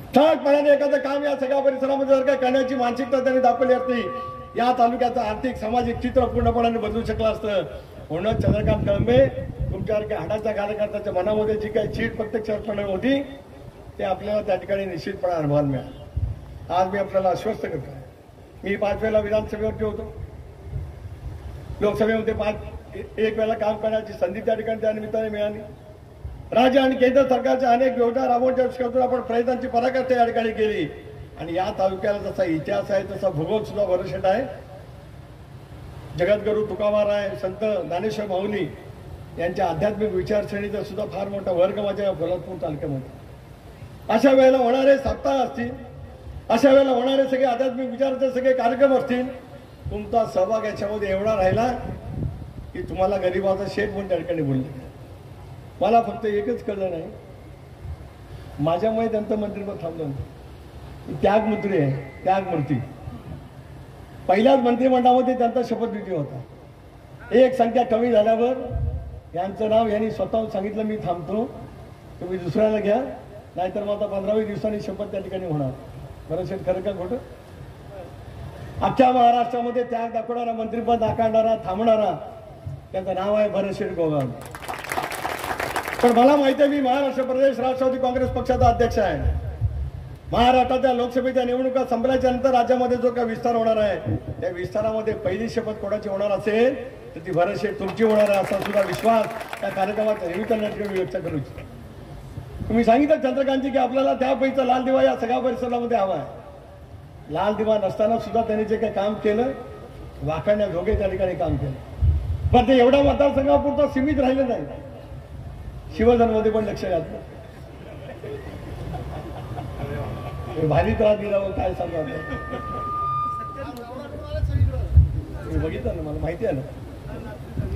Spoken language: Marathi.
ठळकपणाने एखादं काम या सगळ्या परिसरामध्ये जर काय करण्याची मानसिकता त्यांनी दाखवली असती, या तालुक्याचं आर्थिक सामाजिक चित्र पूर्णपणे बदलू शकलं असतं. म्हणून चंद्रकांत कळंबे तुमच्यासारख्या हाडाच्या कार्यकर्त्याच्या मनामध्ये जी काही चीड प्रत्यक्षपणे होती ते आपल्याला त्या ठिकाणी निश्चितपणे अनुभवायला मिळाला. आज मी आपल्याला आश्वस्त करतो, मी 5 वेळेला विधानसभेवरती होतो, लोकसभेमध्ये एक वेळेला काम करण्याची संधी त्या ठिकाणी त्या निमित्ताने मिळाली. राज्य आणि केंद्र सरकारच्या अनेक योजना राबवण्याच्या दृष्टीने आपण प्रयत्नांची पराकाष्ठा या ठिकाणी केली. आणि या तालुक्याला जसा इतिहास आहे तसा भूगोल सुद्धा भरवशाट आहे. जगद्गुरू तुकाराम संत ज्ञानेश्वर माऊली यांच्या आध्यात्मिक विचारसरणीचा सुद्धा फार मोठा वर्ग माझ्या पोलादपूर तालुक्यामध्ये. अशा वेळेला होणारे सप्ताह असतील, अशा वेळेला होणारे सगळे आध्यात्मिक विचाराचे सगळे कार्यक्रम असतील, तुमचा सहभाग याच्यामध्ये एवढा राहिला की तुम्हाला गरीबाचा शेठ म्हणून त्या ठिकाणी बोलले. मला फक्त एकच कळलं नाही, माझ्यामुळे त्यांचं मंत्रिपद थांबलं. त्यागमूर्ती आहे, त्यागमूर्ती. पहिल्याच मंत्रिमंडळामध्ये त्यांचा शपथविधी होता. एक संख्या कमी झाल्यावर यांचं नाव यांनी स्वतःहून सांगितलं, मी थांबतो, तुम्ही दुसऱ्याला घ्या, नाहीतर मग आता 15-20 दिवसांनी शपथ त्या ठिकाणी होणार. बरं शेठ, खरं का खोटं? अख्ख्या महाराष्ट्रामध्ये त्याग दाखवणारा, मंत्रिपद नाकारणारा, थांबणारा त्यांचं नाव आहे भरत शेठ गोगावले. पण मला माहिती आहे, मी महाराष्ट्र प्रदेश राष्ट्रवादी काँग्रेस पक्षाचा अध्यक्ष आहे. महाराष्ट्राच्या लोकसभेच्या निवडणुका संपल्याच्या नंतर राज्यामध्ये जो काही विस्तार होणार आहे, त्या विस्तारामध्ये पहिली शपथ कोणाची होणार असेल तर ती भरत शेठ तुमची होणार आहे, असा सुद्धा विश्वास त्या कार्यक्रमाच्या निमित्ताने व्यक्त करू इच्छितो. तुम्ही सांगितलं चंद्रकांतजी की आपल्याला त्यापैकीचा लाल दिवा या सगळ्या परिसरामध्ये हवा आहे. लाल दिवा नसताना सुद्धा त्यांनी जे काही काम केलं, वाखाणण्या जोगे त्या ठिकाणी काम केलं. पण ते एवढा मतदारसंघापुरतं सीमित राहिलं नाही, शिवजनमध्ये पण लक्ष घातलं. भारी त्रास दिला, काय सांगा, बघितलं ना, मला माहिती आहे ना.